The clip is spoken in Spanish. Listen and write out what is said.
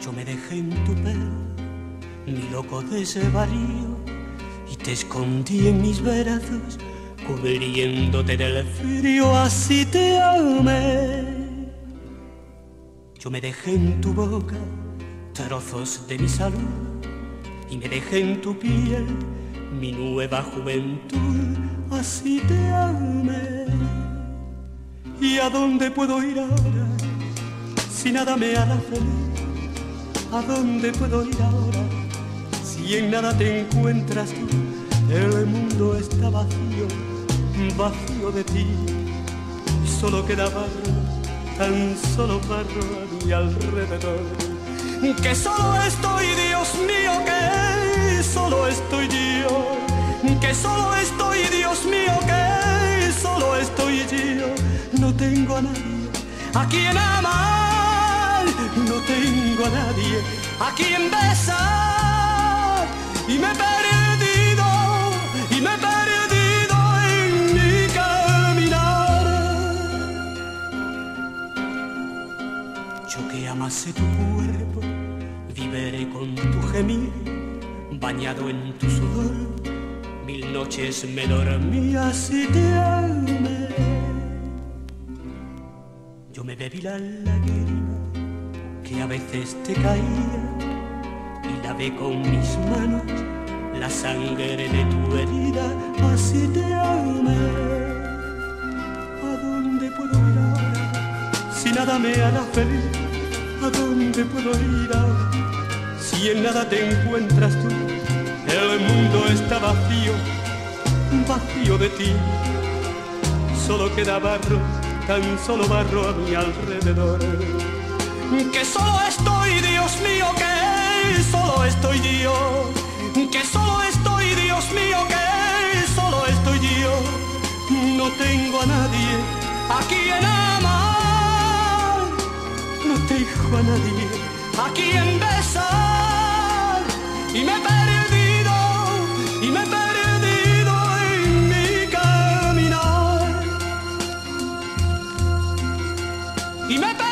Yo me dejé en tu pelo, mi loco desvarío, y te escondí en mis brazos, cubriéndote del frío, así te amé. Yo me dejé en tu boca trozos de mi salud, y me dejé en tu piel mi nueva juventud, así te amé. ¿Y a dónde puedo ir ahora si nada me hará feliz? ¿A dónde puedo ir ahora si en nada te encuentras tú? El mundo está vacío, vacío de ti, y solo queda barro, tan solo barro a mi alrededor. Que solo estoy, Dios mío, que solo estoy yo. Que solo estoy, Dios mío, que solo estoy yo. No tengo a nadie a quien amar, no tengo a nadie a quien besar, y me he perdido, y me he perdido en mi caminar. Yo que amase tu cuerpo, viviré con tu gemir, bañado en tu sudor, 1000 noches me dormí, así te amé. Yo me bebí la lágrima que a veces te caía, y lavé con mis manos la sangre de tu herida, así te amé. ¿A dónde puedo ir ahora si nada me hará feliz? ¿A dónde puedo ir ahora si en nada te encuentras tú? El mundo está vacío, vacío de ti, solo queda barro, tan solo barro a mi alrededor. Que solo estoy, Dios mío, que solo estoy yo. Que solo estoy, Dios mío, que solo estoy yo. No tengo a nadie a quien amar, no tengo a nadie a quien besar, y me he perdido, y me he perdido en mi caminar, y me he perdido.